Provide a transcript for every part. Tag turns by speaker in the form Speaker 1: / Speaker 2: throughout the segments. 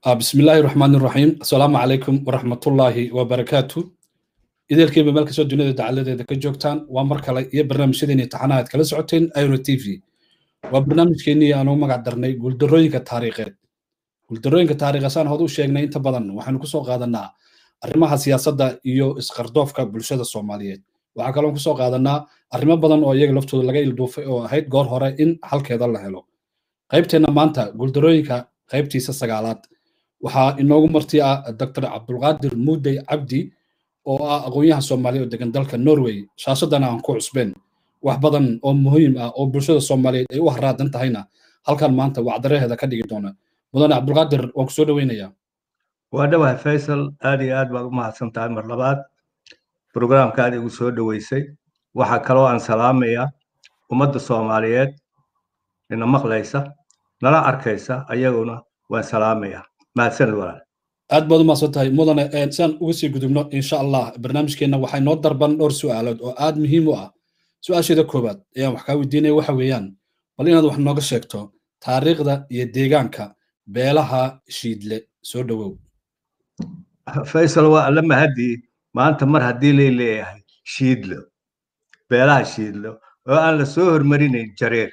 Speaker 1: بسم الله الرحمن الرحيم السلام عليكم ورحمة الله وبركاته إذا الكلمة ملك سود الدنيا تعالى إذا كجوكتان ومركلة برنامج شدني امتحانات كلا ساعتين أيرو تي في وبرنامج كيني أنا ما قدرني قول دروينك التاريخ قول دروينك التاريخ سان هذا الشيء أنت بدن وحنا كسو قادنا arrimaha siyaasadda iyo isqardoofka bulshada Soomaaliyeed waxa kale oo ku soo qaadanaa arrimo badan oo iyaga laftooda laga ilduufay oo ahayd goor hore in halkeeda la helo qaybteena maanta guuldarooyinka qaybtiisa sagaalaad waxaa inoogu marti ah Dr. Cabdulqaadir Muudey Cabdi oo ah aqoonyahan Soomaaliyeed oo degan dalka Norway shaasadana aan ku cusbeen wax badan oo muhiim ah oo bulshada Soomaaliyeed ay u haraadan tahayna halkan maanta wacdareheeda ka dhigi doona mudane Cabdulqaadir waan ku soo dhaweynayaa
Speaker 2: وأنا فيصل آدي آد ما سنتين مرلبات برنامج كادي وسود ويسي وحكلو عن سلامية ومد الصوماليات إن مخليسة نلا أركيسة أيقونا وسلامية ما سن ولا
Speaker 1: aad baad u mahadsantahay mudane saan uga sii gudubno insha allah barnaamijkeena waxay noo darban dhowr su'aalood oo aad muhiim u ah su'aasheeda koobaad ayaan wax kaa weydiinaya waxa weeyaan bal inaad wax nooga sheegto taariikhda iyo deegaanka beelaha shiidle soo dhawow
Speaker 2: فيصل لما هدي ما أنت مر هدي لي شيدلو بلا شيدلو وأنا سهر مريني جرير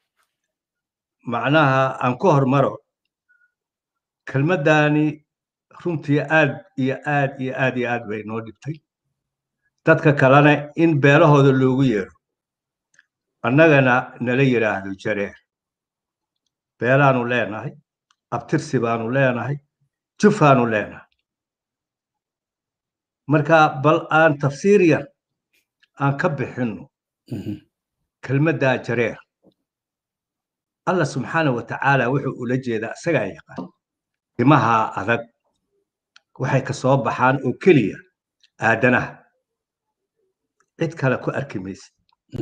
Speaker 2: معناها أنكهر مرو كلمة داني runtii aad iyo aad bay noo dhibtay dadka kalena in beelahooda loogu yeero annagana nala yiraahdo jareer beelaanu leenahay abtirsi baanu leenahay jufaanu leenahay marka bal aan tafsiir yar aan ka bixinno kelmadda jareer Allah subxaanahu wa tacaala wuxuu ula jeedaa isagaa yaqaan timaha adag waxay ka soo baxaan oo keliya aadanaha cid kale ku arki maysid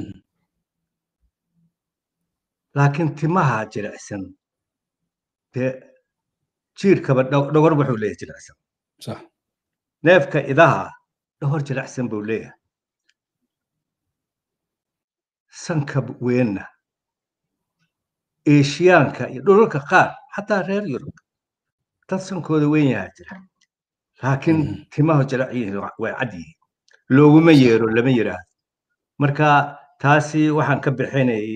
Speaker 2: laakiin timaha jilicsan dee jiirkaba dhogor wuxuu leeyahay jilicsan
Speaker 1: sax
Speaker 2: neefka idaha dhogor jilicsan buu leeyahay sanka weynna eeshiyaanka iyo dhulalka qaar xataa reer yurub dad sankooda weyn yahaa jira laakiin timaha jilacyihiin way cad yihiin looguma yeero lama yiraahdo marka taasi waxaan ka bixinayay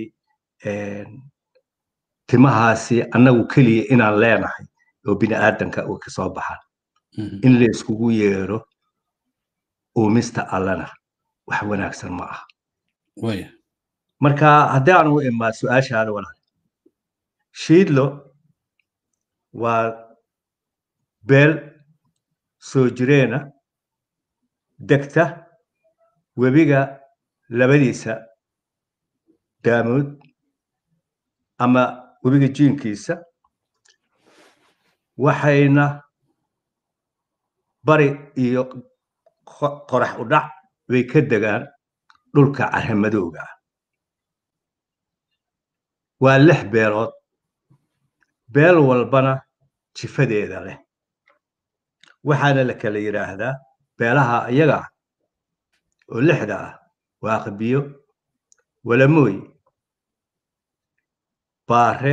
Speaker 2: timahaasi annagu keliya inaan leenahay oo bini aadanka uu ka soo baxaan in la iskugu yeero uumista allana wax wanaagsan ma aha marka haddii aan u imaa su-aashaada walaal shiidlo waa beel soo jireena degta webiga labadiisa daamood ama webiga jiinkiisa waxayna bari iyo qorax u dhac way ka degaan dhulka carramadowga ah waa 6 beelood beel walbana jifadeeda leh waxaana la kala yiraahdaa beelaha iyaga oo 6 ah waa qabiyo walamoy baare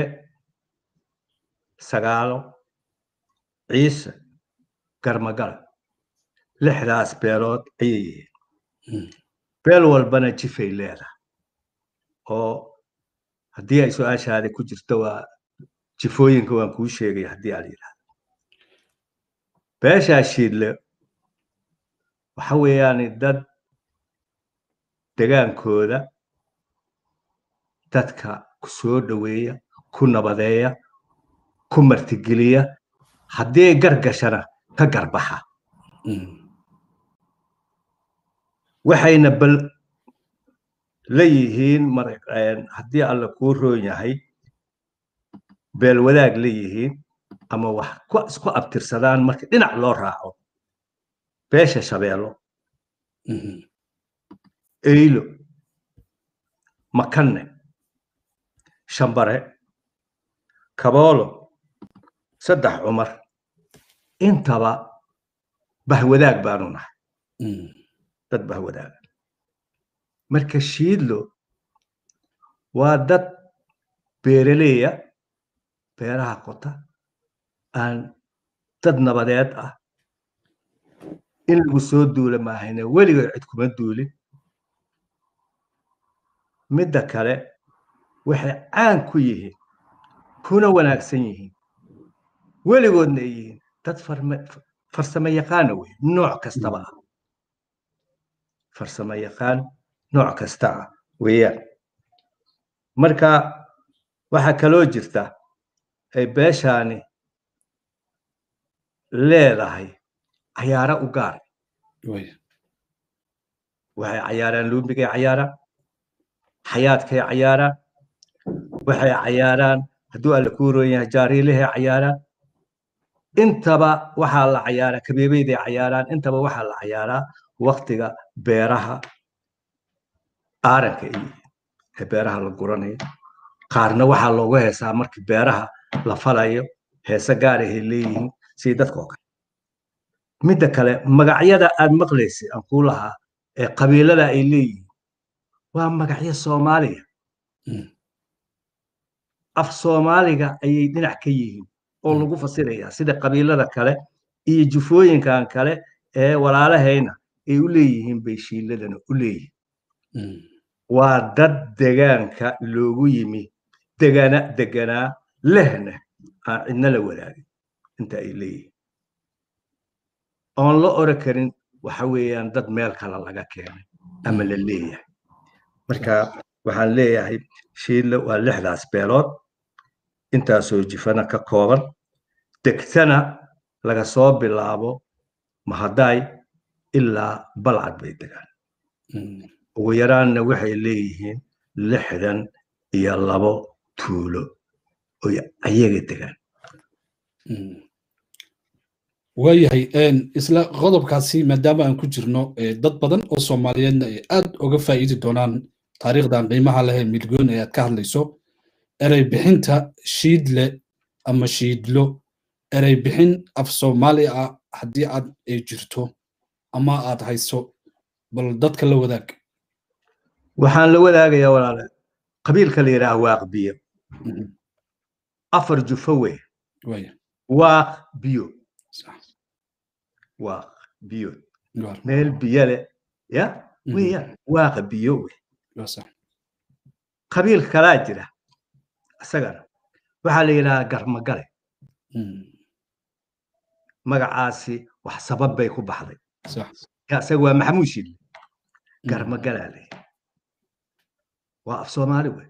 Speaker 2: sagaalo ciise garmagal 6daas beelood ayay beel walbana jifay leedahay oo haddii ay su'aashaada ku jirto waa jifooyinka waan kuu sheegay haddii aad yiraahdo beesha shiidle waxa weeyaan dad degaankooda dadka ku soo dhaweeya ku nabadeeya ku martigeliya haddii gargashana ka garbaxa waxayna bal leeyihiin haddii alla kuu roon yahay beel wadaag leeyihiin ama wax isku abtirsadaan marka dhinac loo raaco beesha shabeelo eylo makanne shambare kaboolo 3 cumar intaba bahwadaag baanu nahay dad bahwadaag marka shiidlo waa dad beeraleeya beeraha qota aan dad nabadeed ah in lagu soo duula maahayna weligood cid kuma duulin midda kale waxay caan ku yihiin kuna wanaagsan yihiin weligoodna ay yihiin dad farsamo yaqaana wey nooc kastaba ah farsamo yaqaan nooc kasta ah weeyaan marka waxaa kaloo jirta ay beeshaani leedahay cayaaro u gaar waxay cayaaraan luumbigay cayaaraan xayaadkay cayaaraan waxay cayaaraan hadduu alla kuu roon yahay jaariilahay cayaaraan intaba waxaa la cayaaraa kabeebeyday cayaaraan intaba waxaa la cayaaraa waktiga beeraha aaranka ee beeraha la guranayo qaarna waxaa loogu heesaa markii beeraha la falayo heese gaar ahay leeyihiin sidii dadka oo kale midda kale magacyada aad maqlaysay aan kuu lahaa ee qabiilada ay leeyihiin waa magacyo soomaaliya af soomaaliga ayay dhinac ka yihiin oo lagu fasirayaa sida qabiilada kale iyo jufooyinkan kale ee walaalahayna ay u leeyihiin bay shiiladana u leeyihiin waa dad degaanka loogu yimi deganaa lehna aan cidna la wadaagin inta ay leeyihiin oon la oran karin waxa weeyaan dad meel kale laga keenay ama la leeyahay marka waxaan leeyahay shiidle waa 6daas beelood intaasoo jifana ka kooban degtana laga soo bilaabo mahadaay ilaa balcad bay degaan ugu yaraanna waxay leeyihiin 62 tuulo oy ayaga degaan
Speaker 1: waayahay isla qodobkaasi maadaama aan ku jirno dad badan oo soomaaliyeedna ay aad uga faa'iidi doonaan taariikhdan qiimaha leh ee milgoon ee aad ka hadlayso erey bixinta shiidle ama shiidlo erey bixin af soomaali ah haddii aad ay jirto ama aad hayso bal dadka la wadaag
Speaker 2: waxaan la wadaagayaa walaale qabiilka la yidhaah waaq biyo 4 jufo wey waaq biyo waaq biyo meel biyo leh ya weeyaan waaqa biyo wey qabiil kalaa jira isagana waxaa la yidhahaa garmagale magacaasi wax sabab bay ku baxday isaga waa maxamuud shiidle garmagalaa leh waa af soomaali wey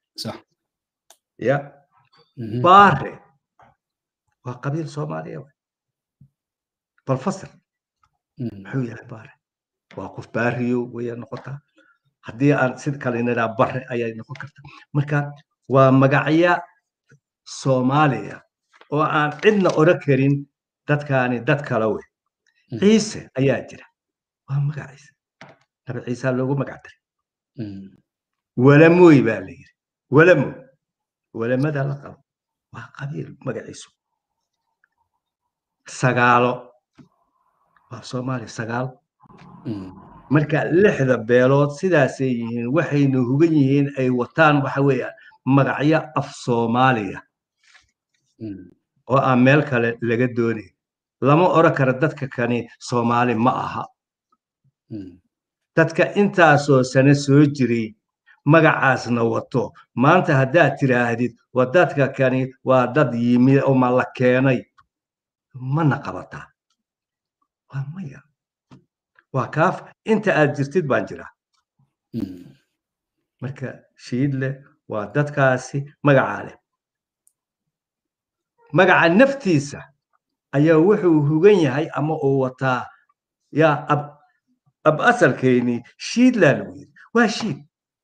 Speaker 2: ya baare waa qabiil soomaaliya wey balfasir muxuu yahay baare waa qof baariyo waya noqotaa haddii aan sid kale nidhaa bare ayay noqon karta marka waa magacya soomaaliya oo aan cidna oran karin dadkaani dad kale wey ciise ayaa jira waa magaciisa nabi ciisa loogu magac daray walamoy baa la yiri walamo walamada la qabo waa qabiil magaciisu sagaalo waa soomaali sagaal marka 6da beelood sidaasay yihiin waxayna hugan yihiin ay wataan waxa weeyaan magacyo af soomaaliya oo aan meel kale laga doonin lama oran karo dadka kani soomaali ma aha dadka intaasoo sano soo jiray magacaasna wato maanta haddaad tiraahdid waa dadka kani waa dad yimi oo ma la keenay mana qabataa waa maya waa kaaf inta aad jirtid baan jiraa marka shiidle waa dadkaasi magacaa leh magaca naftiisa ayaa wuxuu hugan yahay ama uu wataa yaa ab asalkeeni shiidlaa lagu yiri waa shiid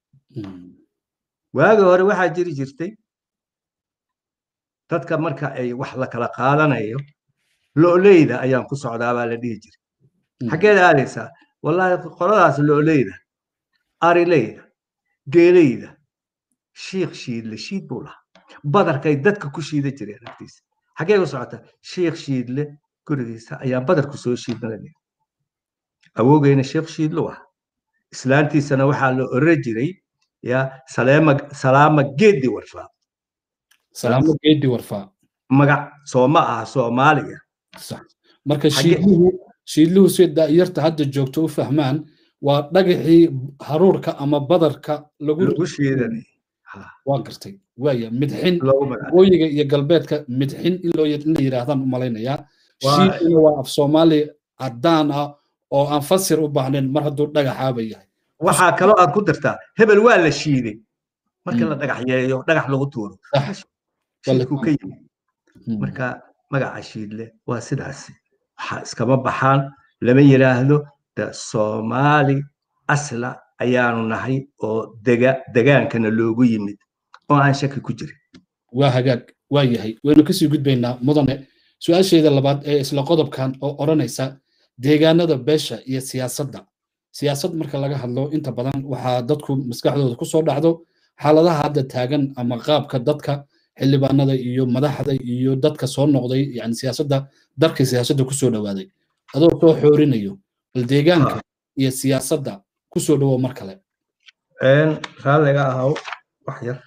Speaker 2: waagi hore waxaa jiri jirtay dadka marka ay wax la kala qaadanayo lo'oleyda ayaan ku socdaa baa la dhihi jiray xaggeed aadaysaa wallaahi qoladaas lo'oleyda arileyda geeleyda shiikh shiidle shiid buu lahaa badarkay dadka ku shiida jireen agtiisa xaggee u socotaa shiikh shiidle gurigiisa ayaan badarku soo shiidnaa awowgeyna shiikh shiidlu ah islaantiisana waxaa la oran jiray ya salaama geedi warfaa
Speaker 1: salaamo geedi warfaa
Speaker 2: magac sooma aha soomaaliya
Speaker 1: صح marka shiidluhu si daayarta hadda joogto u fahmaan waa dhagaxii haruurka ama badarka
Speaker 2: lagu shiidanay
Speaker 1: waa gartay waaya midxin waqooyiga iyo galbeedka midxin in la yiraahdaan u malaynayaa shiiduna waa af soomaali caddaan ah oo aan fasir u baahnayn mar hadduu dhagaxaaba yahay
Speaker 2: waxaa kaloo aad ku dartaa hebel waa la shiiday marka la dhagaxyeeyo dhagax lagu tuuro shiidkuu ka yimid marka magaca shiidle waa sidaasi waxaa iskama baxaan lama yiraahdo da soomaali asla ayaanu nahay oo degaankana loogu yimid oo aan shaki ku jirin
Speaker 1: waa hagaag waa yahay waynu kasii gudbaynaa mudane su-aasheeda labaad ee isla qodobkan oo odhanaysa deegaanada beesha iyo siyaasad marka laga hadlo inta badan waxaa dadku maskaxdooda kusoo dhacdo xaaladaha hadda taagan ama qaabka dadka xildhibaanada iyo madaxda iyo dadka soo noqday yani siyaasadda darkii siyaasadda kusoo dhawaaday adoo soo xoorinayo bal deegaanka iyo siyaasadda kusoo dhawo mar kale
Speaker 2: raalliga ahaw wax yar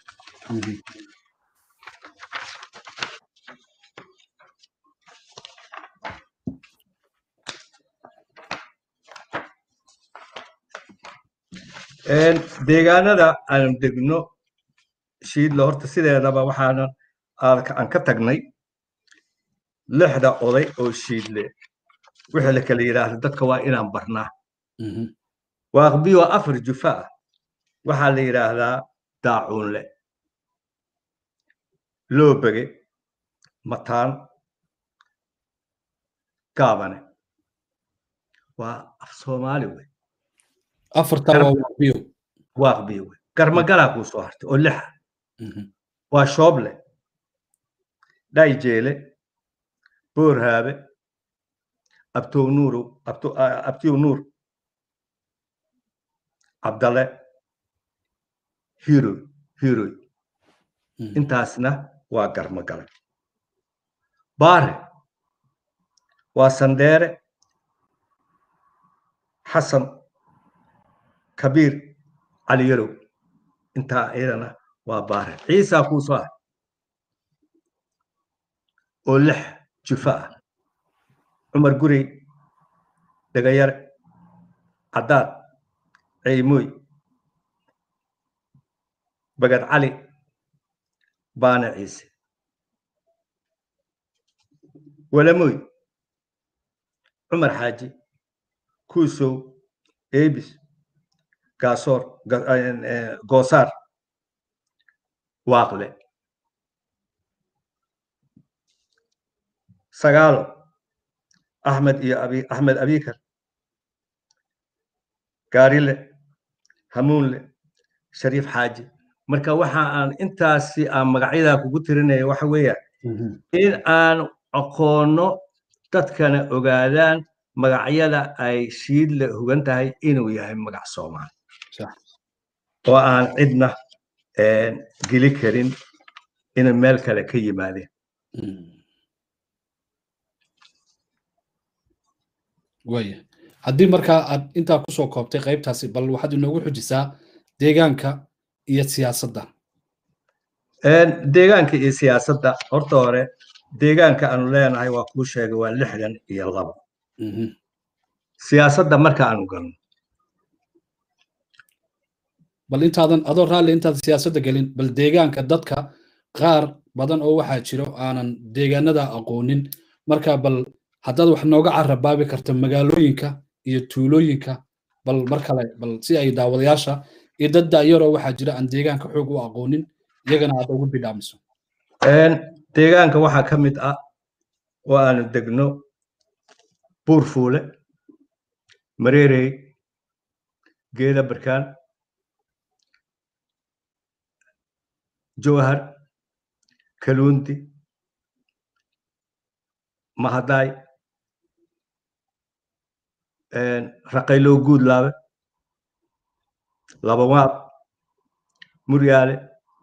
Speaker 2: deegaanada aan degno shiidle horta sideedaba aan ka tagnay 6 oday oo shiidle wixii la kala yiraahdo dadka waa inaan barnaa waaqbiyo 4 jufa waxaa la yiraahdaa daacuunle loobege mataan gaabane waa af soomaali wey
Speaker 1: afarta waa
Speaker 2: waaqbiyo wey garmagalaa kuu soo hartay oo 6 waa shooble dhayjeele boorhaabe abtiw nuur cabdale hiroy intaasna waa garmagale baare waa sandheere xasan kabiir cali yarow intaa iyadana waa baare ciisaa kuu soo ah oo 6 jufa ah cumar gurey dhagayare caddaad ceymoy bagad cali baane ciise walamoy cumar xaaji kuusow eebis goosaar waaqle sagaalo axmed abikar gaarile hamuunle shariif xaaji marka waxa aan intaasi aan magacyadaa kugu tirinaya waxa weeyaan in aan aqoonno dadkana ogaadaan magacyada ay shiidle hugan tahay inuu yahay magac soomaali oo aan cidna geli karin inay meel kale ka yimaadeen
Speaker 1: waya haddii markaa aad intaa kusoo koobtay qaybtaasi bal waxaad inoogu xujisaa deegaanka iyo siyaasadda
Speaker 2: deegaanka iyo siyaasadda horta hore deegaanka aanu leenahay waa kuu sheegay waa 62 siyaasadda marka aanu galno
Speaker 1: bal intaadan adoo raalli intaad siyaasadda gelin bal deegaanka dadka qaar badan oo waxaa jiro aanan deegaanada aqoonin marka bal haddaad wax nooga carabaabi karta magaalooyinka iyo tuulooyinka bal mar kale bal si ay daawadayaasha iyo dad daayaroo waxaa jira aan deegaanka xoog u aqoonin iyagana aad ugu bidhaamiso
Speaker 2: deegaanka waxaa ka mid ah oo aanu degno buurfuule mareerey geeda barkaan jowhar kaluundi mahadaay raqaylow guudlaabe labawaab muryaale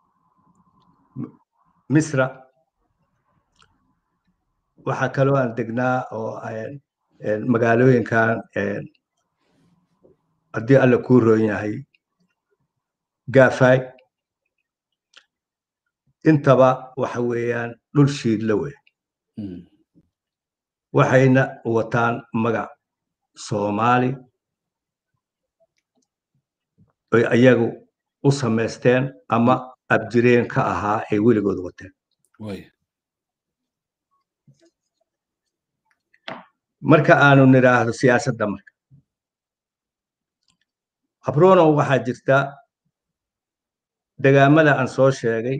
Speaker 2: misra waxaa kaloo aan degnaa oo magaalooyinkan haddii alla kuu roon yahay gaafaay intaba waxa weeyaan dhul shiidle wey waxayna wataan magac Soomaali ay ayagu u sameysteen ama abjireen ka ahaa ay weligood wateen marka aanu niraahdo siyaasadda marka abrono waxaa jirta degaamada aan soo sheegay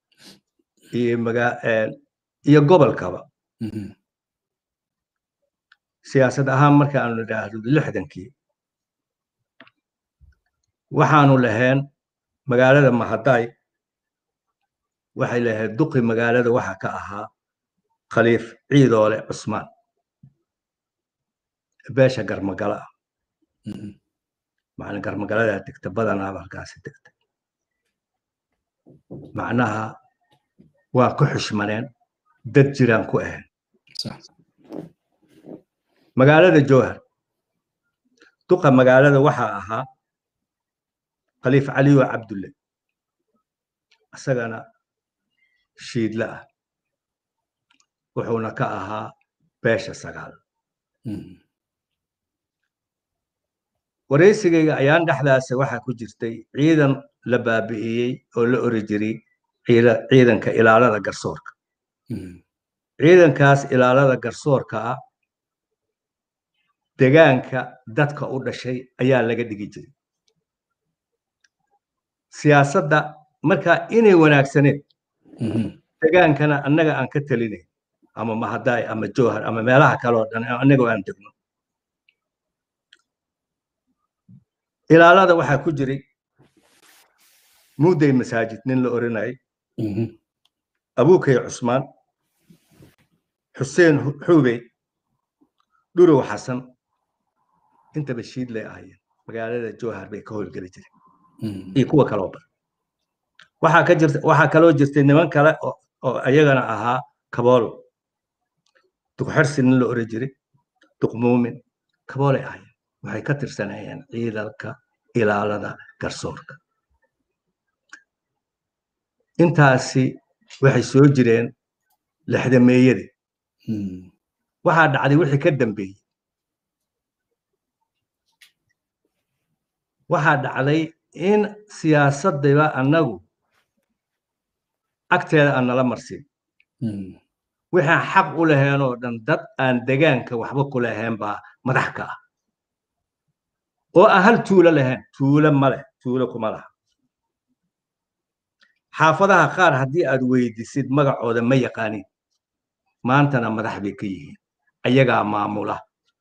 Speaker 2: iyo gobolkaba siyaasad ahaan marka aanu niraahdo 60kii waxaanu lahayn magaalada Mahaday waxay lahayd duqi magaalada waxa ka ahaa Khaliif Ciidoole Cusmaan beesha Garmagala macna Garmagalada tagta badanaa halkaas tagta macnaha waa ku xushmaneen dad jiraan ku ahayn magaalada Jowhar duqa magaalada waxa ahaa Khaliif Cali Cabdulle asagana shiidla ah wuxuuna ka ahaa beesha Sagaal wareysigayga ayaan dhaxdaas waxa ku jirtay ciidan la baabi'iyay oo la ori jiray ciidanka ilaalada garsoorka ciidankaas ilaalada garsoorka ah deegaanka dadka u dhashay ayaa laga dhigi jiray siyaasadda marka inay wanaagsaneed deegaankana annaga aan ka talinay ama Mahaday ama Jowhar ama meelaha kale oo dhan annaga aan degno ilaalada waxa ku jiray Muuday Masaajid nin la oranay Abuukay Cusmaan Xuseen Xuubey Dhurow Xasan inta bashiid leh ahaayeen magaalada Jowhar bay ka howlgali jireen iyo kuwa kale oo waxa kaloo jirtay niman kale oo ayagana ahaa Kabool duq xirsin la oran jiray duq muumin Kabool ay ahaayeen waxay ka tirsanayeen ciidanka ilaalada garsoorka intaasi waxay soo jireen 60meeyadii waxa dhacday wixii ka dambeeyay waxa dhacday in siyaasadda annagu agteeda aan nala marsin waxa xaq u lahayn oo dhan dad aan deegaanka waxba ku lahayn baa madax ka ah oo ahal tuulo lahayn tuulo male tuulo kuma laha xaafadaha qaar haddii aad weydiisid magacooda ma yaqaanin maantana madax bay ka yihiin ayagaa maamula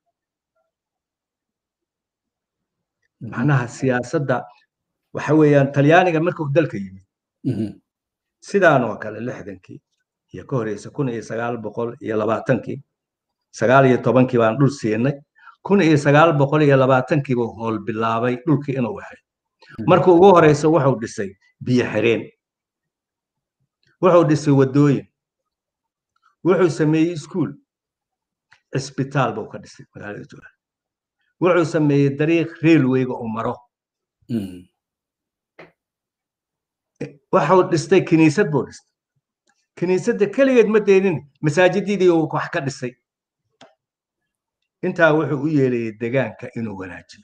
Speaker 2: macnaha siyaasadda waxa weeyaan Talyaaniga markuu dalka yimid sidaan oo kale 60kii iyo ka horeysa 1920kii 19 baan dhul siinay 1920kii buu hool bilaabay dhulkii inuu waxay markuu ugu horeysa wuxuu dhisay biyo xireen wuxuu dhisay wadooyin wuxuu sameeyay iskuul isbitaal buu ka dhisay magaalada Jowhar wuxuu sameeyay dariiq railway-ga oo maro wuxuu dhistay kiniisad buu dhistay kiniisadda kaligeed ma deenin masaajididii uu wax ka dhisay intaa wuxuu u yeelay deegaanka inuu wanaajiyo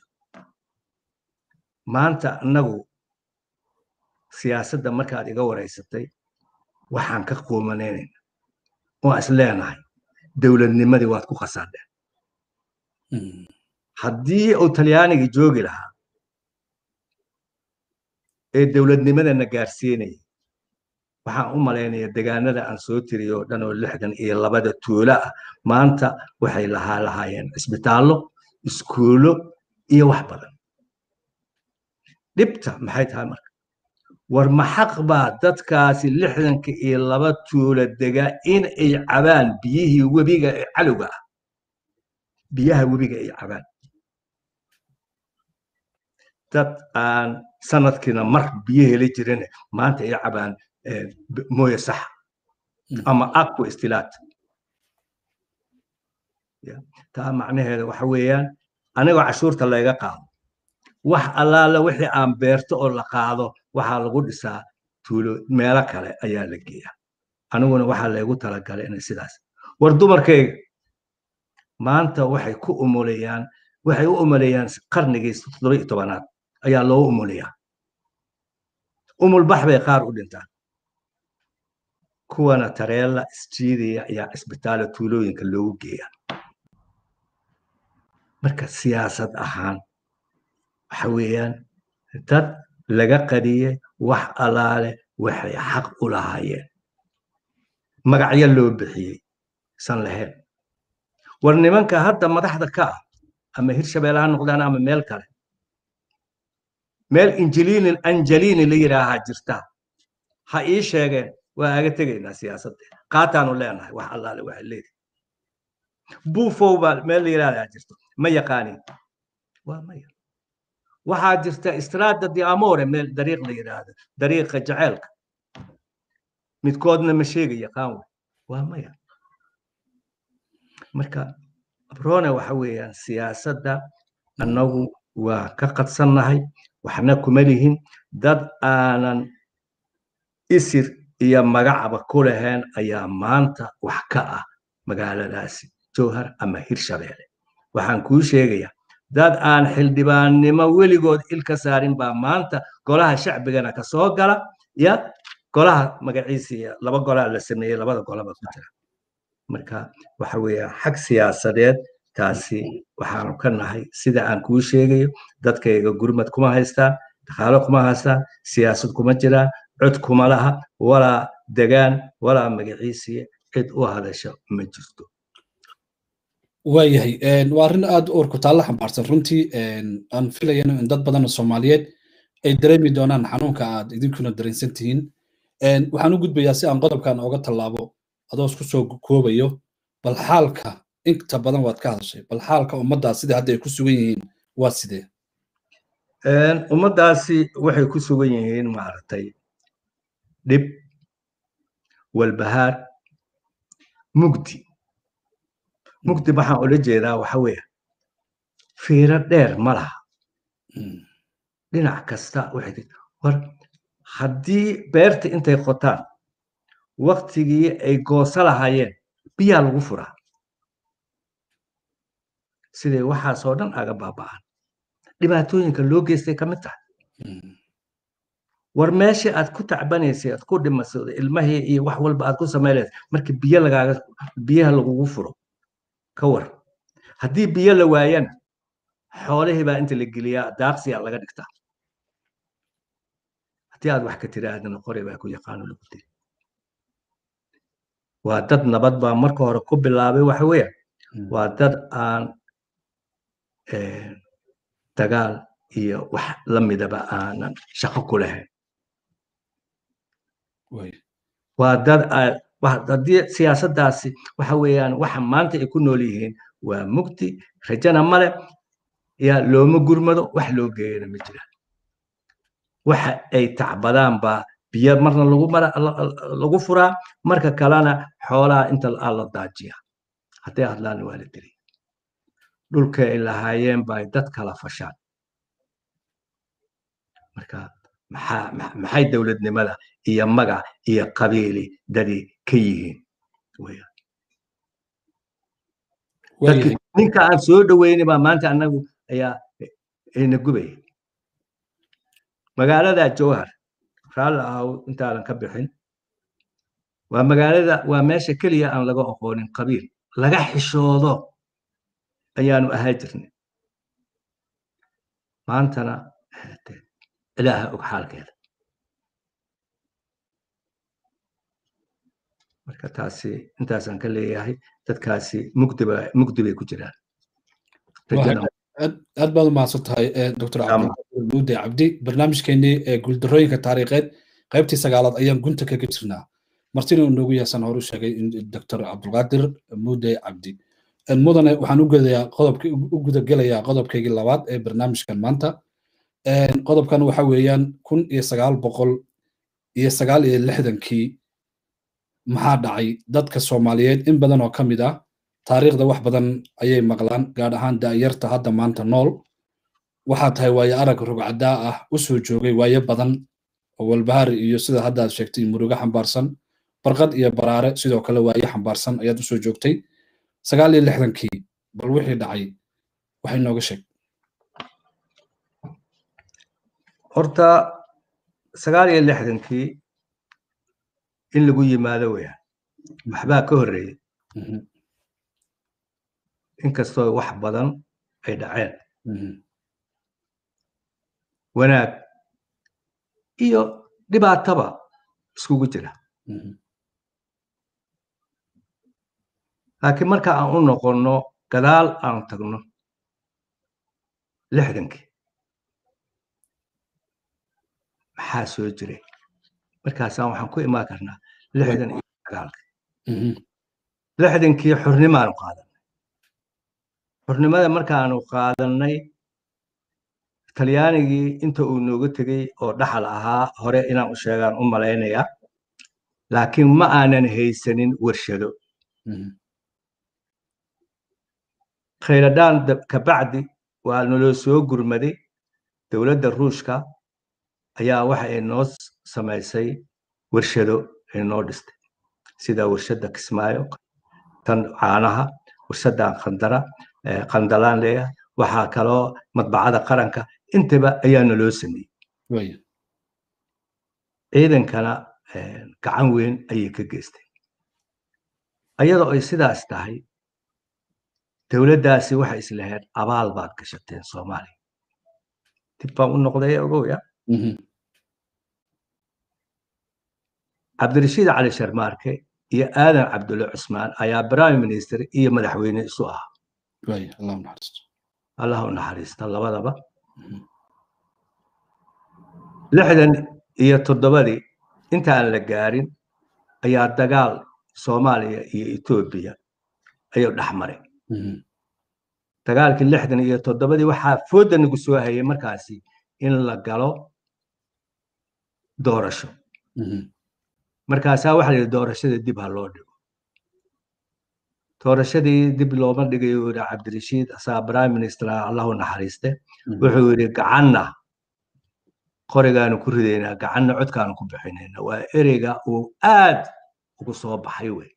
Speaker 2: maanta annagu siyaasadda markaad iga wareysatay waxaan ka qoomaneynaa oo isleenahay dawladnimadii waad ku qasaadeen haddii uu Talyaaniga joogi lahaa ee dawladnimadana gaarsiinay waxaan u maleynayaa deegaanada aan soo tiriyo dhan oo 62 tuulo ah maanta waxay lahaayeen isbitaallo iskuulo iyo wax badan dhibta maxay tahay marka war ma xaq baa dadkaasi 62 tuulo dega in ay cabaan biyihii webiga ee calowga ah biyaha webiga ay cabaan dad aan sanadkiina mar biyo heli jirin maanta ay cabaan mooye sax ama aqua istilaat taa macnaheedu waxa weeyaan anigoo cashuurta laga qaado wax allaala wixii aan beerto oo la qaado waxaa lagu dhisaa tuulo meelo kale ayaa la geeyaa aniguna waxaa lagu talagalay in sidaas war dumarkayga maanta waxay u umulayaan qarnigii 17aad ayaa loo umulayaa umulbax bay qaar u dhintaan kuwana tareella isjiidaya ayaa isbitaala tuulooyinka loogu geeyaa marka siyaasad ahaan waxa weeyaan dad laga qadiyey wax alaale waxay xaq u lahaayeen magacyo loo bixiyey san lahayn war nimanka hadda madaxda ka ah ama hirshabeelle ha noqdaan ama meel kale meel anjeliini la yidhaahaa jirta ha ii sheegeen waa aga tegaynaa siyaasadda qaataanu leenahay wax allaale waxa leedahay buufow baa meel la yidhahdaa jirto ma yaqaanin waa maya waxaa jirta istraada di amore meel dariiq la yidhaahdo dariiqa jaceylka midkoodna ma sheega yaqaan waa maya marka abrone waxa weeyaan siyaasadda annagu waa ka qadsannahay waxna kuma lihin dad aanan isir iyo magacaba ku lahayn ayaa maanta wax ka ah magaaladaasi jowhar ama hirshabeelle waxaan kuu sheegayaa dad aan xildhibaannimo weligood ilka saarin baa maanta golaha shacbigana ka soo gala ya golaha magaciisa laba golaa la sameeyey labada golaba ku jira marka waxa weeyaan xag siyaasadeed taasi waxaanu ka nahay sida aan kuu sheegayo dadkayga gurmad kuma haystaan dhaqaalo kuma haystaan siyaasad kuma jiraan cod kuma laha walaa degaan walaa magaciisiya cid u hadasho ma jirto
Speaker 1: waayahay waa arrin aad u urku taalla xambaarsan runtii aan filayano in dad badan oo soomaaliyeed ay dareemi doonaan xanuunka aad idinkuna dareensan tihiin waxaan u gudbayaa si aan qodobkan ooga tallaabo adoo isku soo koobayo bal xaalka inta badan waad ka hadashay bal xaalka ummaddaas sida hadda ay ku sugan yihiin waa sidee
Speaker 2: ummaddaasi waxay ku sugan yihiin maaragtay dhib walbahaar mugdi waxaan ula jeedaa waxa weeye fiiro dheer ma laha dhinac kasta waxay war haddii beerta intay qotaan waktigii ay gooso lahaayeen biyaa lagu furaa siday waxaasoo dhan aga baaba'an dhibaatooyinka loo geystay ka mid tahay war meeshii aad ku tacbanaysay aad ku dhimasay ilmahii iyo wax walba aad ku samaynaysay markii biyaha lagugu furo ka war haddii biyo la waayana xoolihii baa inta la geliyaa daaqsiyaa laga dhigtaa haddii aad wax ka tirahdana qori baa ku yaqaano lagu tiri waa dad nabad baa marka hore ku bilaabay waxa weeye waa dad aan dagaal iyo wax la midaba aanan shaqo ku lahayn waa dad haddii siyaasaddaasi waxa weeyaan waxa maanta ay ku nool yihiin waa mugdi rajana male yaa looma gurmado wax loo geeyana ma jiraan waxa ay tacbadaan baa biyo marna lagu furaa marka kalena xoolaha inta la daajiya hadday hadlaan waa la diri dhulka ay lahaayeen bay dad kala fashaan marka maxay dowladnimada iyo magac iyo qabiili dadi ka yihiin ninka aan soo dhaweyni baa maanta annagu ayaa ayna gubaya magaalada jowhar raalli ahaw intaadan ka bixin waa meesha keliya aan laga aqoonin qabiil laga xishoodo ayaanu ahaa jirnay maantana ilaaha og xaalkeeda marka taasi intaasaan ka leeyahay dadkaasi mugdi bay ku jiraan
Speaker 1: aad baad u mahadsan tahay dr cabdimuude cabdi barnaamijkeenii guuldarooyinka taariikheed qaybtii 9aad ayaan gunta kaga jirnaa martina uu noogu yahasan horu sheegay dr cabdulqaadir muude cabdi mudane waxaan u gudagelayaa qodobkaygii labaad ee barnaamijkan maanta qodobkan waxa weeyaan 1969kii maxaa dhacay dadka soomaaliyeed in badan oo ka mid ah taariikhda wax badan ayay maqlaan gaar ahaan daayarta hadda maanta nool waxaa tahay waayo arag rugcadaa ah u soo joogay waayo badan oo walbahaar iyo sida hadda aad sheegtay murugo xambaarsan barqad iyo baraare sidoo kale waayo xambaarsan ayaad u soo joogtay 69kii bal wixii dhacay waxay nooga sheeg
Speaker 2: horta 69kii in lagu yimaado weeyaan waxbaa ka horreeyay inkastoo wax badan ay dhaceen wanaag iyo dhibaataba iskugu jira laakiin marka aan u noqonno gadaal aan tagno 60kii maxaa soo jiray markaasaan waxaan ku imaan karnaa 60kii xornimaanu qaadanay xornimada markaanu qaadanay talyaanigii inta uu nooga tegey oo dhaxal ahaa hore inaan u sheegaan u malaynayaa laakiin ma aanan haysanin warshado khayradaan kabacdi waa naloo soo gurmaday dowladda ruushka ayaa waxa ay noo samaysay warshado ay noo dhistay sida warshadda Kismaayo tan caanaha warshaddan qandalaan leeyahay waxaa kaloo madbacada qaranka intaba ayaa naloo sameeyey ciidankana gacan weyn ayay ka geystay ayadoo ay sidaas tahay dowladdaasi waxay islahayd abaal baad gashateen Soomaaliya dib baan u noqday ogow cabdirashiid cali sharmaarke iyo aadan cabdulle cusmaan ayaa prime minister iyo madaxweyne isu ahaa allah u naxariista labadaba 67 inta aan la gaarin ayaa dagaal Soomaaliya iyo Itoobiya ayuu dhaxmaray dagaalkii 67 waxaa fooda nagu soo hayay markaasi in la galo doorasho markaasaa waxa la yidhi doorashada dib ha loo dhigo doorashadii dib looma dhigayo yidhi cabdirashiid asaa prime minister allahu naxariiste wuxuu yidhi gacanna qorigaanu ku ridaynaa gacanna codkaanu ku bixinaynaa waa ereyga uu aad ugu soo baxay wey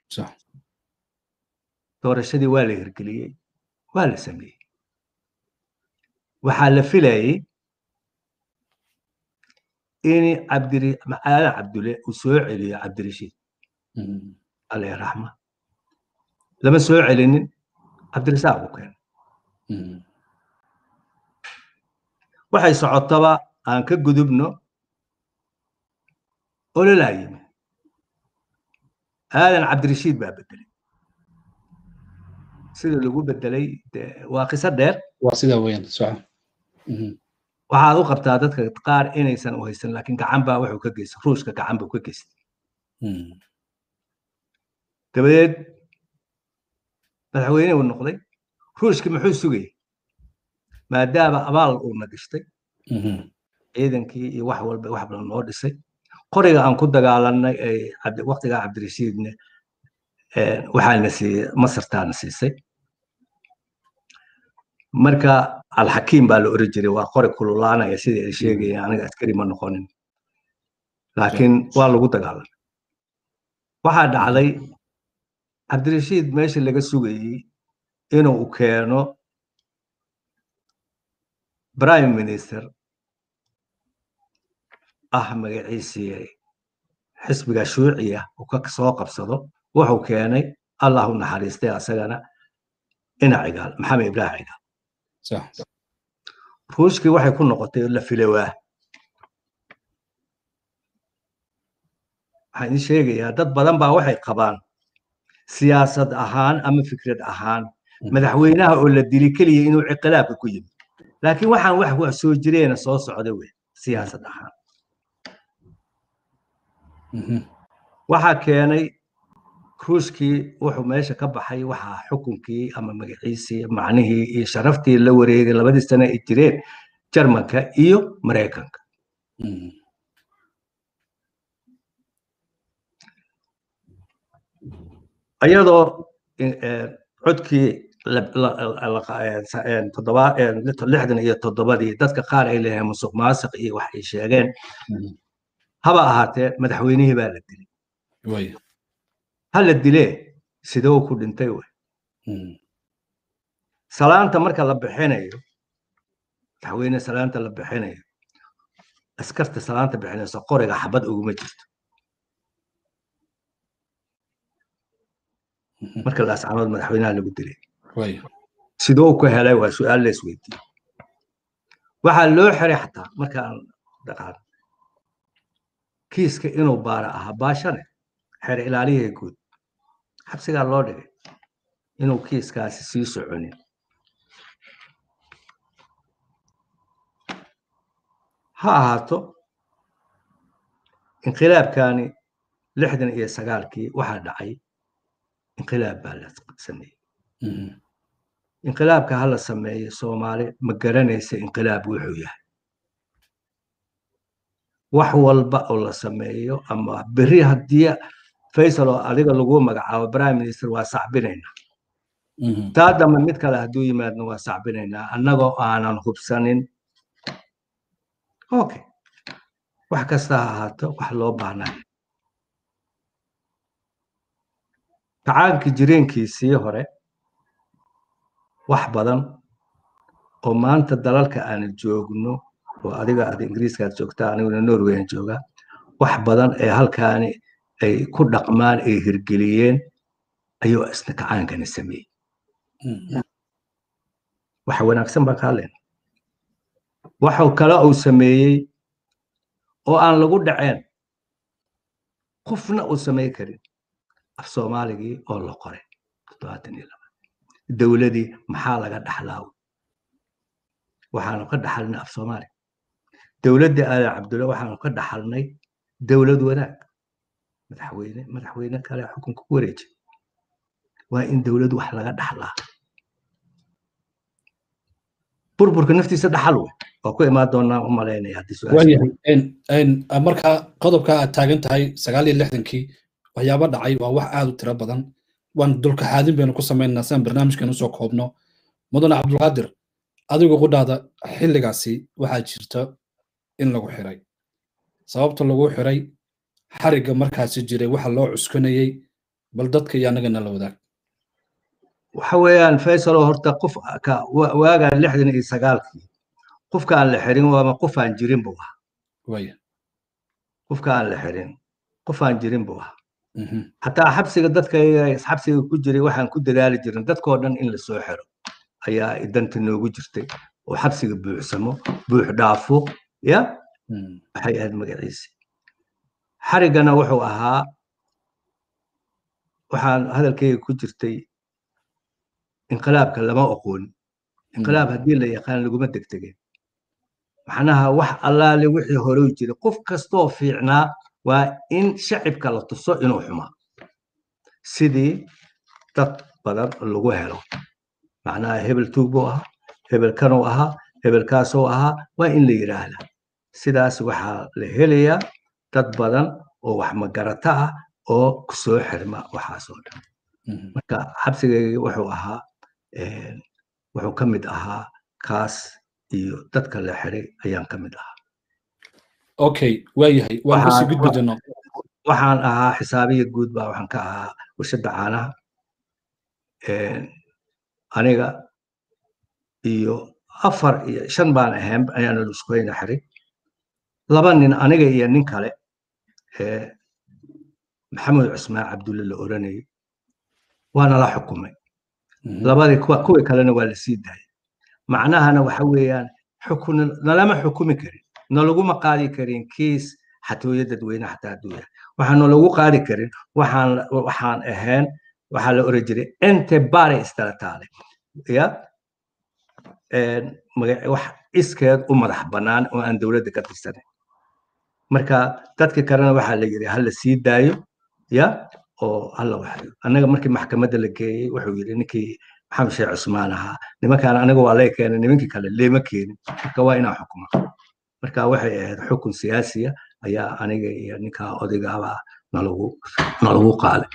Speaker 2: doorashadii waa la hirgeliyey waa la sameeyey waxaa la filayay in aadan cabdulle uu soo celiyo cabdirashiid alle raxma lama soo celinin cabdirasaaq u keenay waxay socotaba aan ka gudubno ololaa yimi aadan cabdirashiid baa bedelay sida lagu bedelay waa qiso dheer
Speaker 1: waa sida weyn
Speaker 2: waxaad u qabtaa dadka qaar inaysan u haysan laakiin gacan baa wuxuu ka geystay ruushka gacan buu ka geystay dabadeed madaxweyne uu noqday ruushki muxuu sugayay maadaama abaal uu na gashtay ciidankii iyo wax walba wax badan noo dhisay qoriga aan ku dagaalanay waqtigaa cabdirashiidne waxaana siiyey masartaana siisay marka alxakiim baa la oran jiray waa qori kululaanaya sidii ay sheegayeen aniga askari ma noqonin laakiin waa lagu dagaalamay waxaa dhacday cabdirashiid meesha laga sugayey inuu keeno prime minister magaciisii xisbiga shuuciya uu ka soo qabsado wuxuu keenay allah u naxariistay asagana ina cigaal maxamed ibraahim cigaal ruushkii waxay ku noqotay la filowaa waxaan idin sheegayaa dad badan baa waxay qabaan siyaasad ahaan ama fikrad ahaan madaxweynaha oo la dili keliya inuu ciqalaabka ku yimi laakiin waxaan wax soo jireena soo socda wey siyaasad ahaan waxaa keenay ruushkii wuxuu meesha ka baxay waxaa xukunkii ama magaciisii macnihii iyo sharaftii la wareegay labadii sano ay jireen jarmanka iyo maraykanka ayadoo codkii 67 dadka qaar ay leeyahay musuq maasuq iyo wax ay sheegeen haba ahaatee madaxweynihii baa la dilay ha la dilee sidoo ku dhintay wey salaanta marka la bixinayo madaxweyne salaanta la bixinayo askarta salaanta bixinayso qoriga xabad uguma jirto marka laascanood madaxweynaha lagu dilay sidoo ku helay waa su'aal la isweydiiyey waxaa loo xiray xataa markaan dhaqaan kiiska inuu baara ahaa baashane xeer ilaaliyihii guud xabsigaa loo dhigay inuu kiiskaasi sii soconin ha ahaato inqilaabkani 69kii waxaa dhacay inqilaab baa la sameeyey inqilaabka ha la sameeyo soomaali ma garanaysa inqilaab wuxuu yahay wax walba oo la sameeyo ama berri haddii faysal oo adiga lagu magacaabo prime minister waa sacbinaynaa taa dambe mid kale hadduu yimaadna waa sacbinaynaa annagoo aanan hubsanin okay wax kasta ha ahaato wax loo baahnaa tacaankii jireenkiisii hore wax badan oo maanta dalalka aan joogno oo adiga aad ingiriiska aad joogtaa aniguna norway aan joogaa wax badan ee halkaani ay ku dhaqmaan ay hirgeliyeen ayuu isna tacaankani sameeyey waxa wanaagsan baa ka hadlayna waxuu kale uu sameeyey oo aan lagu dhaceen qofna uu samey karin af soomaaligii oo la qoray 72 dowladii maxaa laga dhaxlaa waxaanu ka dhaxalnay af soomaali dowladda aadan cabdulla waxaanu ka dhaxalnay dowlad wanaag madaxweyne kale xukunka ku wareejay waa in dowlad wax laga dhaxlaa burburka naftiisa dhaxal wey waa ku imaan doonaa u malaynaya haddii
Speaker 1: su-aal marka qodobka aad taagan tahay 69kii waxyaaba dhacay waa wax aad u tiro badan waan dulka xaadin baynu ku samaynaa sidan barnaamijkan usoo koobno mudane cabdulqaadir adigu qudhaada xilligaasi waxaa jirta in lagu xiray sababta lagu xiray xarigga markaasi jiray waxa loo cuskanayay bal dadka iyo annagana la wadaag
Speaker 2: waxa weeyaan faysal oo horta qof waagaa 69kii qofka aan la xirin waama qof aan jirin buu ahaa qofka aan la xirin qof aan jirin buu ahaa xataa xabsiga dadka xabsiga ku jiray waxaan ku dadaali jirin dadkoo dhan in la soo xiro ayaa idanta noogu jirtay oo xabsiga buuxsamo buux dhaafo ya waxay ahayd magaciisi xariggana wuxuu ahaa waxaan hadalkayga ku jirtay inqilaabka lama aqoon inqilaab haddii la yaqaan laguma degdegeen macnaha wax allaale wixii hore u jiray qof kastoo fiicnaa waa in shacibka la tuso inuu xumaa sidii dad badan lagu helo macnaha hebel tuug buu ahaa hebel kanuu ahaa hebel kaasuu ahaa waa in la yidhaahda sidaas waxaa la helayaa dad badan oo wax magarata ah oo kusoo xirma waxaasoo dhan marka xabsigayga wuxuu ahaa wuxuu ka mid ahaa kaas iyo dadka la xiray ayaan ka mid ahaa
Speaker 1: okay waayahay waan kasii gudbi doonaa
Speaker 2: waxaan ahaa xisaabiya guud baa waxaan ka ahaa warshadda caanaha aniga iyo 4 iyo 5 baan ahayn ayaana lusqoyna xiray 2 nin aniga iyo nin kale maxamed cusmaan cabdulle la oranayay waana la xukumay labadii kuwa kalena waa la sii daayay macnahana waxa weeyaan xukun lama xukumi karin nalaguma qaadi karin kiis xatooyo dadweyne xataa hadduu yahay waxaana lagu qaadi karin waxaan ahayn waxaa la oran jiray ente bare istatale ya wax iskeed u madax bannaan oo aan dowladda ka tirsanayn marka dadka kalena waxaa la yidhi hala sii daayo ya oo hala waxayo annaga markii maxkamadda la geeyey wuxuu yidhi ninkii maxamed sheekh cusmaan ahaa nimankaan aniga waa lay keenay nimankii kale leema keenin marka waa inaan xukuma marka waxay ahayd xukun siyaasiya ayaa aniga iyo ninkaa odaygaba nalagu qaaday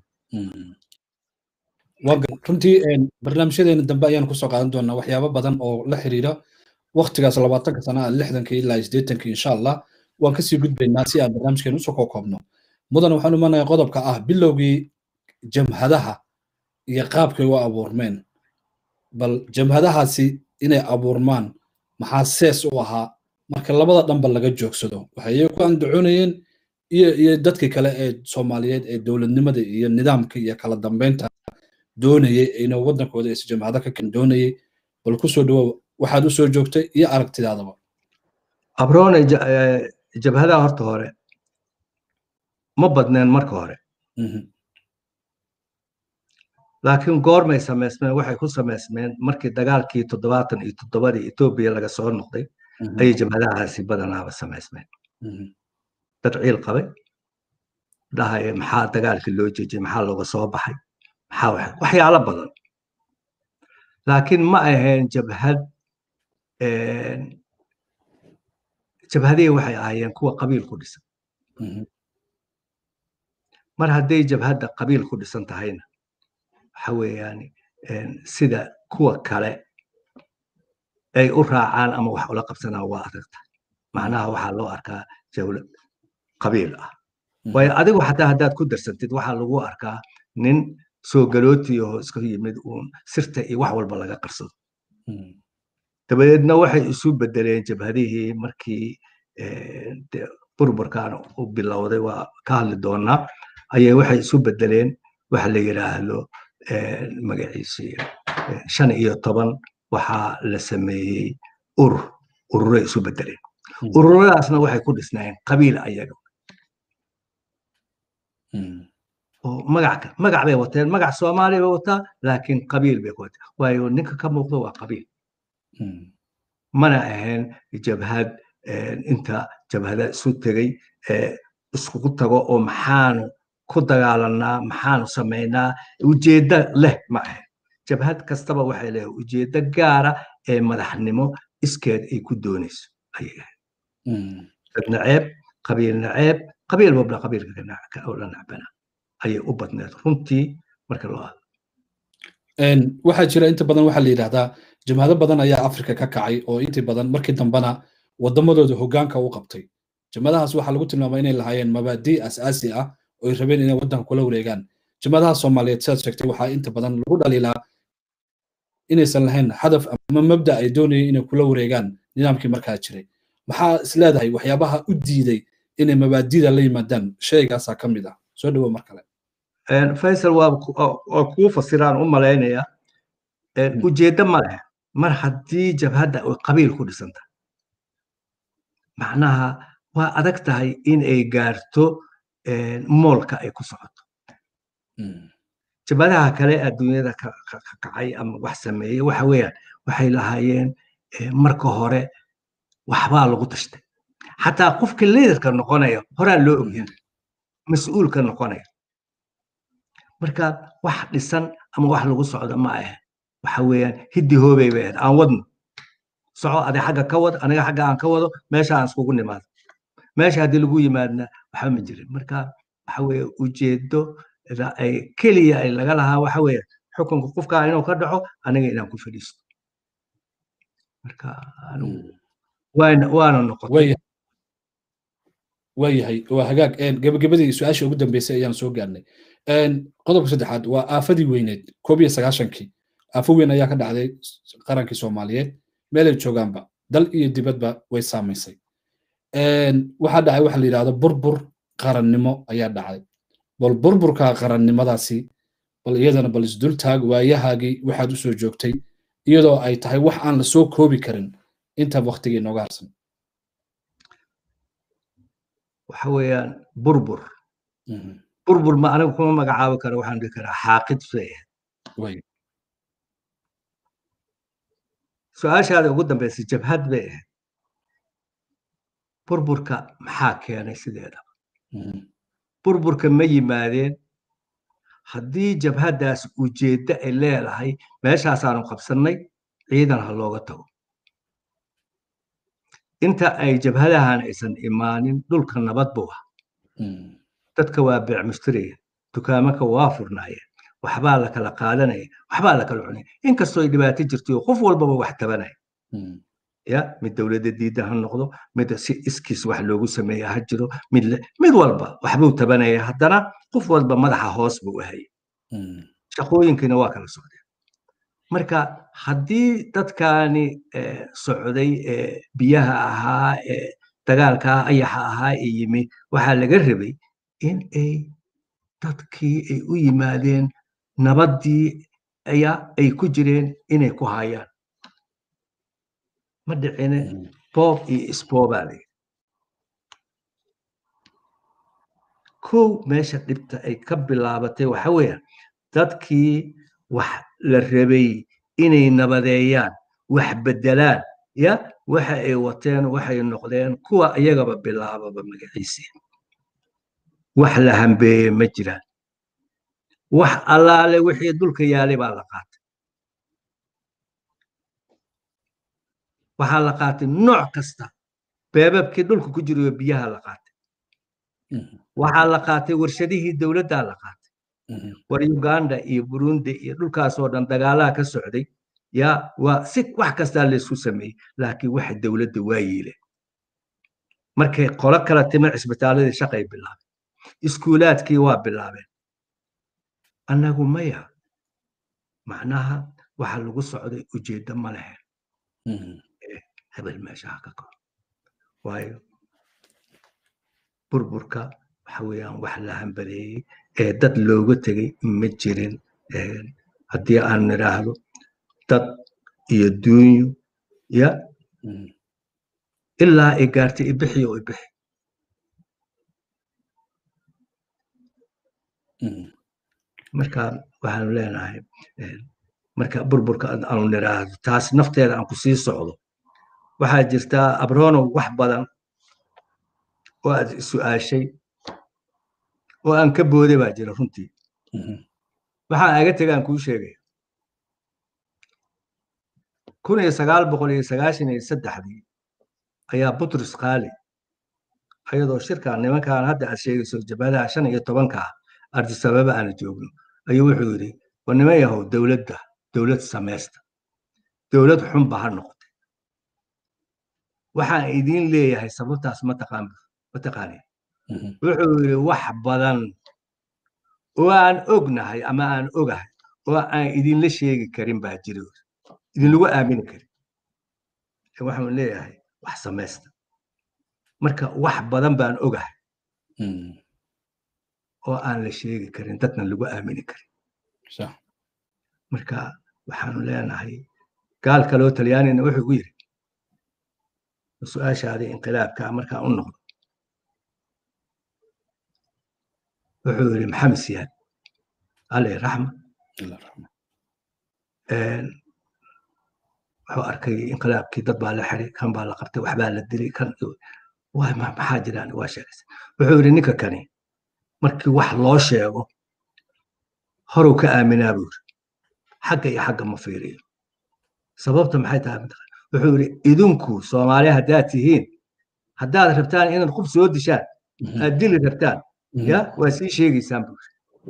Speaker 1: runtii barnaamijyadeena dambe ayaan kusoo qaadan doonaa waxyaabo badan oo la xiriira waqtigaas 20 sana 60 ilaa 80 insha allah waan kasii gudbaynaa si aan barnaamijkeena usoo koobno mudan waxaan umanayaa qodobka ah bilowgii jamhadaha iyo qaabkay u abuurmeen bal jabhadahaasi inay abuurmaan maxaa sees u ahaa marka labada dhanba laga joogsado waxay iyagu ku andacoonayeen iyo dadkii kale ee soomaaliyeed ee dowladnimada iyo nidaamka iyo kala dambeynta doonayay inuu waddankooda is jabhado ka kan doonayay bal ku soo dhawow waxaad u soo joogtay iyo aragtidaadaba
Speaker 2: abroone jabhadaha horta hore ma badneen marka hore laakiin goormay samaysmeen waxay ku samaysmeen markii dagaalkii 77 Ethiopia laga soo noqday ayay jabhadahaasi badanaaba samaysmeen dad ciil qabay dhahay maxaa dagaalkii loo jeejiyay maxaa looga soo baxay maxaa waxyaalo badan laakiin ma ahayn jabhadihii waxay ahaayeen kuwa qabiil ku dhisan mar hadday jabhadda qabiil ku dhisan tahayna waxa weeyaan sida kuwa kale ay u raacaan ama wax ula qabsanaa waa adagta macnaha waxaa loo arkaa dawlad qabiil ah waayo adigu xataa haddaad ku darsantid waxaa lagu arkaa nin soo galooti oo iska yimid uun sirta iyo wax walba laga qarsado dabadeedna waxay isu bedeleen jabhadihii markii burburkan u bilowday waa ka hadli doonaa ayay waxay isu bedeleen waxa la yiraahdo magaciisii 15 waxaa la sameeyey ururay isu bedeleen ururadaasna waxay ku dhisnaayeen qabiil ayaga oo magac bay wateen magac Soomaali bay wataa laakiin qabiil bay wataa waayo ninka ka muuqdo waa qabiil mana ahayn jabhad inta jabhada isu tagay isku tago oo maxaanu ku dagaalanaa maxaanu sameynaa ujeedda leh ma ahayn jabhad kastaba waxay leedahay ujeeddo gaara ee madaxnimo iskeed ay ku doonayso ayay ahayd naceeb qabiil walba qabiilka oo la nacbana ayay u badneed runtii marka loo hadlo
Speaker 1: waxaa jira inta badan waxaa la yidhaahdaa jabhado badan ayaa afrika ka kacay oo inta badan markii dambana waddamadooda hoggaanka u qabtay jabhadahaas waxaa lagu tilmaamay inay lahaayeen mabaadii asaasi ah oo ay rabeen inay waddanka kula wareegaan jabhadaha Soomaaliyeed sidaad sheegtay waxaa inta badan lagu dhaliilaa inaysan lahayn hadaf ama mabda ay doonayeen inay kula wareegaan nidaamkii markaa jiray maxaa is leedahay waxyaabaha u diiday inay mabaadida la yimaadaan shaygaasaa ka mid ah soo dhawo mar kale
Speaker 2: Faisal waa kuu fasiraan u malaynaya ujeeddo ma leh mar haddii jabhadda ay qabiil ku dhisan tahay macnaha waa adag tahay in ay gaarto moolka ay ku socoto jabhadaha kale adduunyada ka kacay ama wax sameeyey waxa weeyaan waxay lahaayeen marka hore waxbaa lagu tashtay xataa qofka liidarka noqonaya horaa loo ogyahay mas'uulka noqonaya marka wax dhisan ama wax lagu socdo ma aha waxa weeyaan hiddi hoobay bay aan wadno soco adi xagga ka wad aniga xagga aan ka wado meesha aan iskugu nimaado meesha haddii lagu yimaadna waxa ma jirin marka waxa weeye ujeeddo ay keliya ay laga lahaa waxa weeye xukunka qofka inuu ka dhaco aniga inaan ku fadhiisto marka waana noqotay
Speaker 1: waayahay waa hagaag gabagabadii su-aasha ugu dambeysay ayaan soo gaarnay qodobka saddexaad waa aafadii weyneed 1991 aafo weyn ayaa ka dhacday qarankii Soomaaliyeed meelay joogaanba dal iyo dibadba way saamaysay waxaa dhacay waxa la yiraahdo burbur qarannimo ayaa dhacay bal burburka qarannimadaasi bal iyadana bal isdul taag waayahaagii waxaad u soo joogtay iyadoo ay tahay wax aan la soo koobi karin inta waqtigii nooga harsan
Speaker 2: waxa weeyaan burbur ma anigu kuma magacaabi karo waxaan dhihi karaa xaaqid
Speaker 1: way
Speaker 2: su-aashaada ugu dambeysay jabhad bay ahayd burburka maxaa keenay sideedaba burburka ma yimaadeen haddii jabhaddaas ujeeddo ay leedahay meeshaasaanu qabsannay ciidan ha looga tago inta ay jabhadahan aysan imaanin dhulka nabad buu ah dadka waa beec mushtariya dukaamaka waa furnaayeen waxbaa la kala qaadanaya waxbaa la kala cunaya inkastoo ay dhibaato jirto qof walbaba wax tabanaya ya mid dowladda diidda ha noqdo mid si iskiis wax loogu sameeya ha jiro mid walba waxbuu tabanaya haddana qof walba madaxa hoos buu hayay shaqooyinkiina waa kala socdeen marka haddii dadkaani socday biyaha ahaa dagaalkaa ayaxa ahaa ee yimi waxaa laga rabay in ay dadkii ay u yimaadeen nabaddii ay ku jireen inay ku hayaan ma dhicine boob iyo isboobaa layidhi kow meesha dhibta ay ka bilaabatay waxa weeyaan dadkii wax la rabay inay nabadeeyaan wax beddelaan ya waxa ay wateen waxay noqdeen kuwa iyagaba bilaababa magaciisii wax la hambeeye ma jiraan wax allaale wixii dulka yaalay baa la qaatay waxaa la qaatay nooc kasta beebabkii dhulka ku jirayo biyaha la qaatay waxaa la qaatay warshadihii dowladdaa la qaatay war uganda iyo burundi iyo dhulkaasoo dhan dagaalaha ka socday ya waa si wax kastaa laysku sameeyey laakiin waxa dowladda waa yeeleen markay qolo kala timin cisbitaaladii shaqay bilaabeen iskuulaadkii waa bilaabeen annagu maya macnaha waxa lagu socday ujeeddo ma lehen hebel meeshaha ka kor waayo burburka waxa weeyaan wax la hambaleeyey ee dad looga tegey ma jirin haddii aan nidhaahdo dad iyo duunyo ya ilaa ay gaartay ibixi oo ibixi marka waxaanu leenahay marka burburka aanu nidhaahdo taas nafteeda aan ku sii socdo waxaa jirtaa abronow wax badan oo aad su'aashay oo aan ka booday baa jira runtii waxaan aga tegaan kuu sheegaya 1993 ayaa Butros Ghali ayadoo shirkaan nimankaan hadda aad sheegayso jabhadaha 15 Addis Ababa aan joogno ayuu wuxuu yiri war niman yahow dowlad samaysta dowlad xun ba ha noqotay waxaan idin leeyahay sababtaas ma taqaani wuxuu yiri wax badan oo aan ognahay ama aan ogahay oo aan idin la sheegi karin baa jiro idin lagu aamini karin waxaan leeyahay wax samaysta marka wax badan baan ogahay oo aan la sheegi karin dadna lagu aamini karin marka waxaanu leenahay gaal kaloo talyaanina wuxuu ku yiri su'aashaadii inqilaabka markaan u noqdo wuxuu yiri maxamed siyaad عليه رحمة wuxuu arkay inqilaabkii dad baa la xiray kan baa la qabtay wax baa la dilay kan waa maxaa jiraan waa sheegaysa wuxuu yiri ninka kani markii wax loo sheego horuu ka aaminaa buu xagga iyo xagga ma fiiriyo sababta maxay tahay wuxuu yiri idinku Soomaali haddaad tihiin haddaad rabtaan inaad qof soo dishaan aad dili rabtaan ya waa sii sheegaysaan buu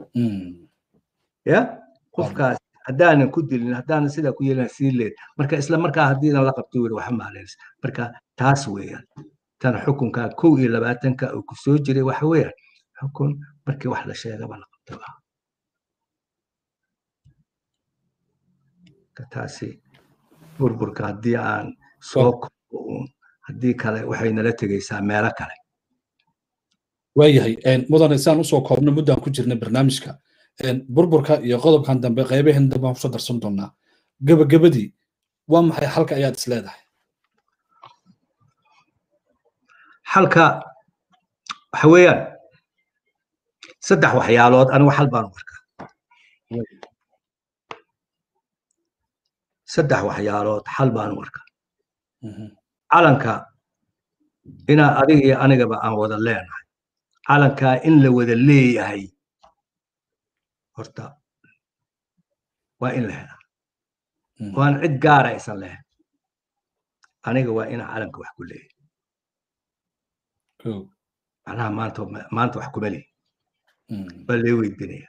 Speaker 2: ya qofkaas haddaanan ku dilin haddaanan sidaa ku yeelan sii leed marka isla markaa haddiidan la qabto wiri waxa maaleys marka taas weeyaan tan xukunka 21 uu ku soo jiray waxa weeyaan xukun markii wax la sheegaba la qabto ka taasi burburka haddii aan soo haddii kale waxay nala tegaysaa meelo kale
Speaker 1: waayahay mudan isaan usoo koobno muddaan ku jirnay barnaamijka burburka iyo qodobkan dambe qaybaheen dambe aan kusoo darsan doonaa gabagabadii waa maxay xalka ayaad is leedahay
Speaker 2: xalka waxa weeyaan saddex waxyaalood anigu xal baan u arkaa saddex waxyaalood xal baan u arkaa calanka inaa adiga iyo anigaba aan wada leenahay calankaa in la wada leeyahay horta waa in la helaa waan cid gaara aysan lahayn aniga waa inaa calanka wax ku leeyahay macnaha maanta wax kuma leeyahay waa lee weydiinaya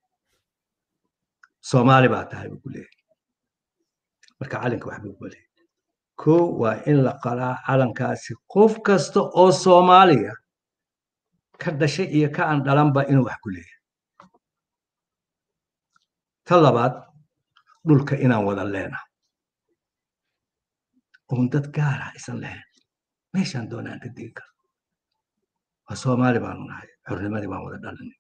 Speaker 2: Soomaali baa tahay buu ku leeyahay marka calanka wax buu ku leeyahay kow waa in la qalaa calankaasi qof kasta oo Soomaaliya ka dhashay iyo ka aan dhalanba inuu wax ku leeyahay ta labaad dhulka inaan wada leenahay oon dad gaara aysan lahayn meeshaan doonaan ka degi karo waa soomaali baanu nahay xornimadii baan wada dhalinay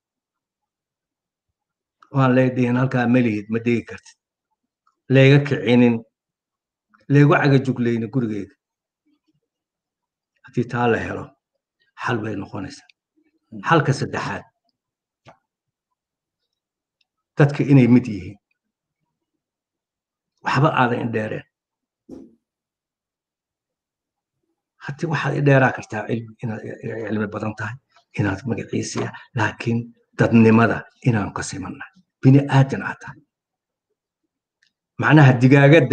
Speaker 2: waan leedihin halkaa melihid ma degi kartid layga kicinin laygu cagajuglaynin gurigeyga haddii taa la helo xal bay noqonaysaa xalka saddexaad dadka inay mid yihiin waxba aadan indheereen haddii waxaad indheeraa kartaa inaad cilmi badan tahay inaad magaciisiya laakiin dadnimada inaan ka simanna bini aadan aad tahay macnaha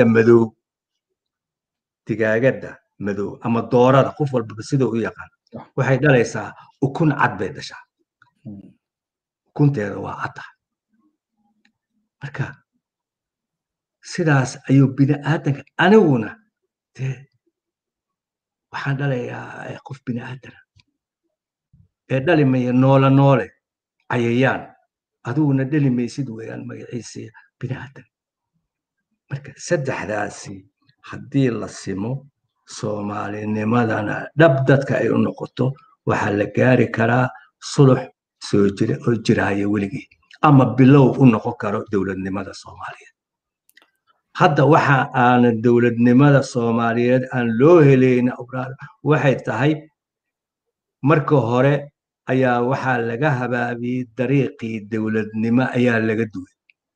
Speaker 2: digaagadda madow ama doorada qof walbaba sida u yaqaan waxay dhalaysaa ukun cad bay dhashaa ukunteeda waa cad tahay marka sidaas ayuu bini aadanka aniguna dee waxaan dhalayaa qof bini aadana ee dhali maya noole cayayaan adiguna dhali maysid weeyaan magaciisa bini aadan marka saddexdaasi haddii la simo soomaalinimadana dhab dadka ay u noqoto waxaa la gaari karaa sulux soo jira oo jiraya weligii ama bilow u noqon karo dowladnimada soomaaliyeed hadda waxa aanan dowladnimada soomaaliyeed aan loo helayna waxay tahay marka hore ayaa waxaa laga habaabiyey dariiqii dowladnimo ayaa laga duway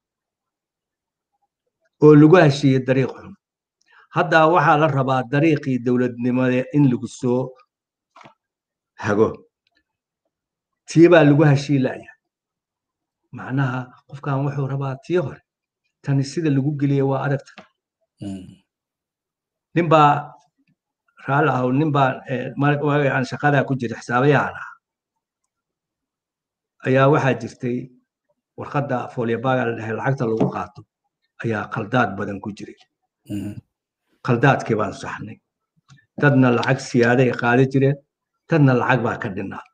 Speaker 2: oo lagu heshiiyey dariiq xun hadda waxaa la rabaa dariiqii dowladnimada in lagu soo hago tii baa lagu heshiilaya macnaha qofkan wuxuu rabaa tii hore tani sida lagu geliya waa adagta ninbaa raali ahaw ninbaa aan shaqadaa ku jira xisaabayahan ah ayaa waxaa jirtay warqadda foolyabaga la dhahay lacagta lagu qaato ayaa qaldaad badan ku jiray qaldaadkii baan saxnay dadna lacag siyaaday qaadi jireen dadna lacag baa ka dhinnaa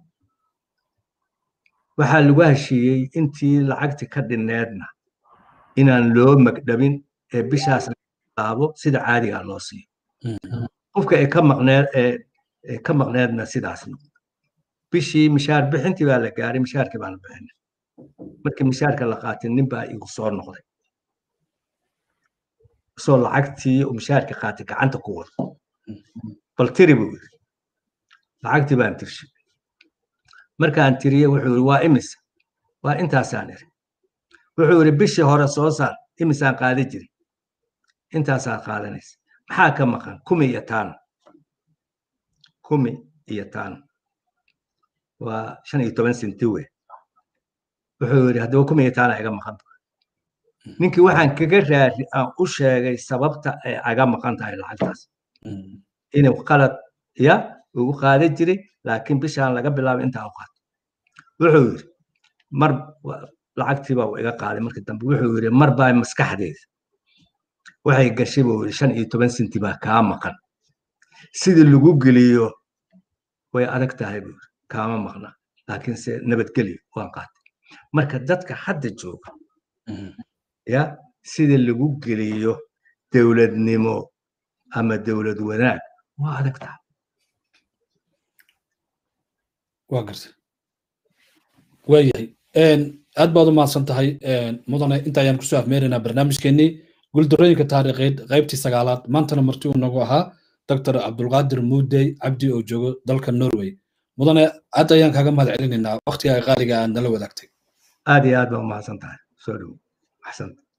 Speaker 2: waxaa lagu heshiiyey intii lacagti ka dhinneedna inaan loo magdhabin ee bishaas laabo sida caadigaa loo siiyo qofka ay ka maqneedna sidaas bishii mishaar bixintii baa la gaaray mishaarkii baan la bixinay markii mishaarka la qaatay nin baa igu soo noqday soo lacagtii uu mishaarka qaatay gacanta ku wado bal tiri buu yiri lacagtii baan tirshay markaan tiriyey wuxuu yiri waa imisa waa intaasaan iri wuxuu yiri bishii hore soo saar imisaan qaadi jiray intaasaa qaadanaysa maxaa ka maqan 10 waa 15 senti wey wuxuu yiri haddaba 10 iga maqan ninkii waxaan kaga raadi aan u sheegay sababta ay aga maqan tahay lacagtaas inuu qalad ugu qaadi jiray laakiin bishaan laga bilaabo intaa u qaato wuxuu yiri mar lacagtii baa iga qaaday markii dambe wuxuu yiri mar baa maskaxdeeda waxay gashay buu yiri 15 senti baa kaa maqan sidii lagu geliyo way adag tahay buu kaama maqna laakiin se nabadgelyo waan qaatay marka dadka hadda jooga sidii lagu geliyo dowladnimo ama dowlad wanaag waa adag tahay
Speaker 1: waa gartay waayahay aad baad u mahadsan tahay mudane inta ayaan kusoo afmeeraynaa barnaamijkeenii guuldarooyinka taariikheed qaybtii 9aad maantana marti uu nagu ahaa dr cabdulqaadir muudey cabdi oo joogo dalka Norway mudane aad ayaan kaaga mahad celinaynaa waqtiga qaaliga aan nala wadaagtay
Speaker 2: aad iyo aad baa u mahadsan tahay soo dhaw axsan